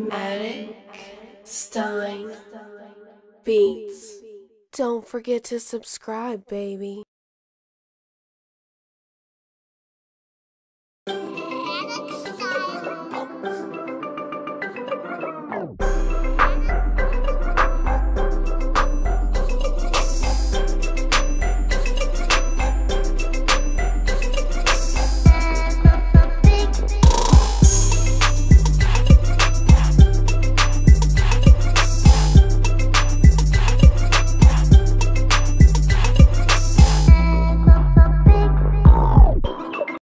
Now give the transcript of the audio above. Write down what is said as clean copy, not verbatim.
Attic Stein Beats. Don't forget to subscribe, baby. Attic Stein Beats.